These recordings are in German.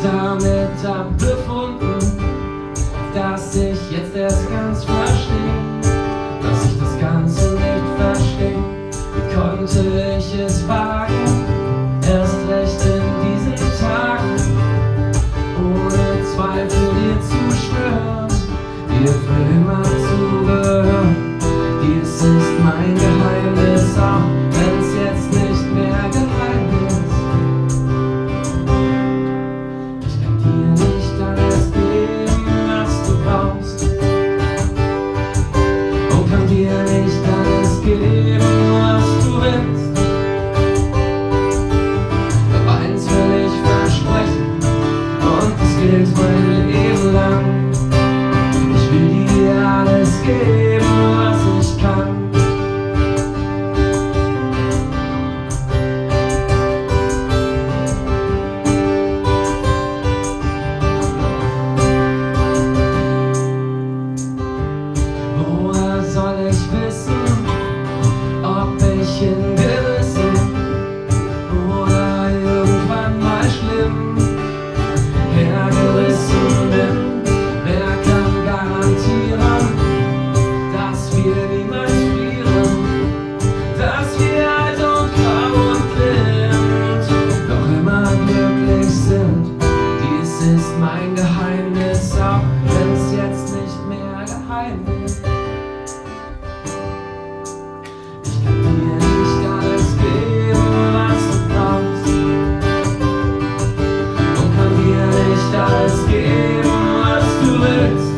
damit abgefunden, dass ich jetzt erst ganz verstehe, dass ich das Ganze nicht verstehe. Wie konnte ich es wagen, erst recht in diesen Tagen, ohne Zweifel dir zu schwören, dir für immer zu gehören. Dies ist mein Geheimnis, auch wenn's jetzt nicht mehr geheim ist. Ich kann dir nicht alles geben, was du brauchst, und kann dir nicht alles geben, was du willst. Doch eins will ich versprechen, und das gilt mein Leben lang: ich will dir alles geben, was ich kann. Woher soll ich wissen, ob ich hingerissen oder irgendwann mal schlimm hergerissen bin? Wer kann garantieren, dass wir niemals frieren, dass wir alt und grau und blind doch immer glücklich sind? Dies ist mein Geheimnis, auch wenn's jetzt nicht mehr geheim ist. Ich kann dir nicht alles geben, was du brauchst, und kann dir nicht alles geben, was du willst.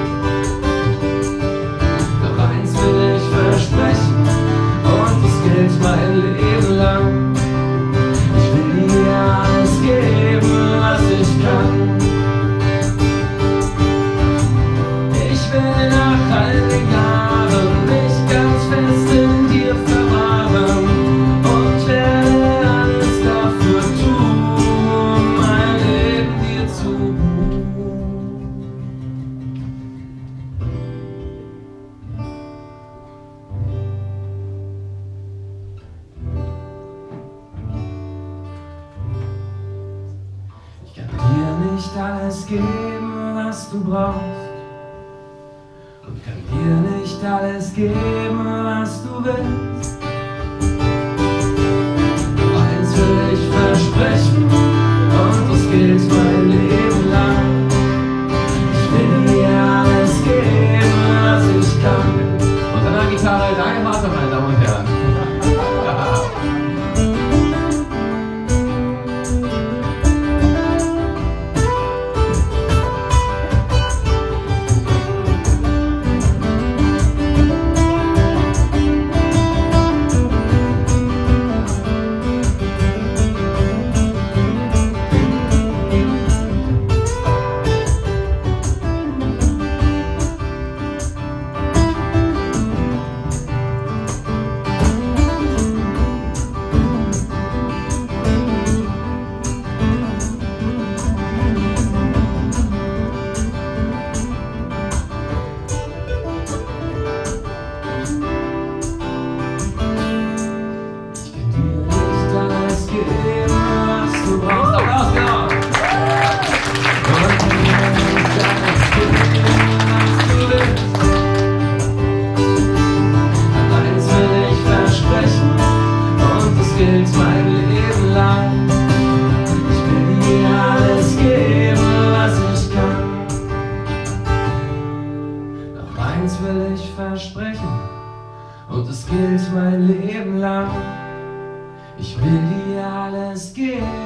Doch eins will ich versprechen, und das gilt mein Leben lang: ich will dir alles geben, was ich kann. Ich will nach all den Jahren mich ganz fest in dir verwahren und werde alles dafür tun, mein Leben dir zu ruhen. Ich kann dir nicht alles geben, was du brauchst, und kann dir nicht alles geben, was du willst. Doch eins will ich versprechen, und das gilt mein Leben lang: ich will dir alles geben, was ich kann. Und an der Gitarre dein Vater, meine Damen und Herren. Gilt mein Leben lang: ich will dir alles geben, was ich kann. Doch eins will ich versprechen, und es gilt mein Leben lang: ich will dir alles geben,